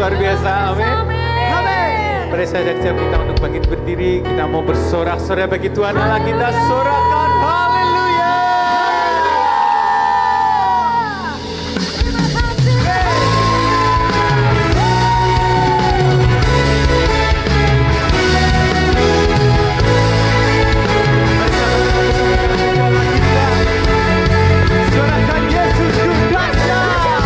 luar biasa. Amin. Amin. Pada saat yang siap kita untuk bangkit berdiri, kita mau bersorak-sorai bagi Tuhan Allah, kita sorakan haleluya. Sorakan Yesus ku dahsyat.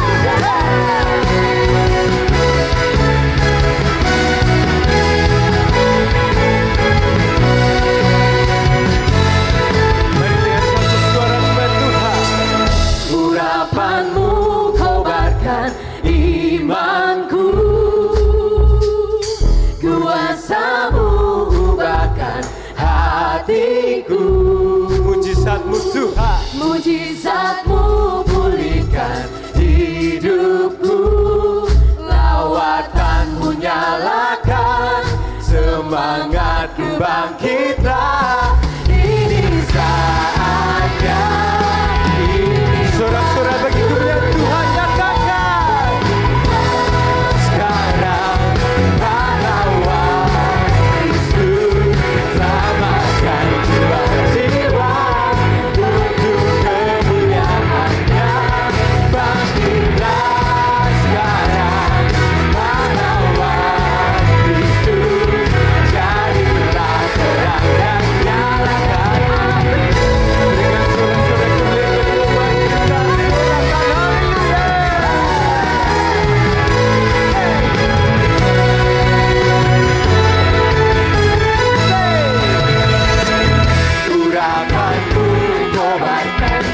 Mari dengan satu suara sembah Tuhan. Urapanmu kobarkan imanku, kuasamu ubahkan hatiku, Mujizatmu Tuhan, mujizatmu pulihkan hidupku, lawatanmu nyalakan semangatku, bangkitlah, ini saatnya. sorak-sorai bagi kemuliaan Tuhan, nyatakan. Sekarang pahlawan Kristus selamatkan jiwa-jiwa untuk kemuliaan-Nya. Bangkitlah sekarang pahlawan Kristus, jadilah terang dan nyalakan api. Dengan sorak-sorai kemuliaan Tuhan, kita sorakan haleluya. Urapanku kobarkan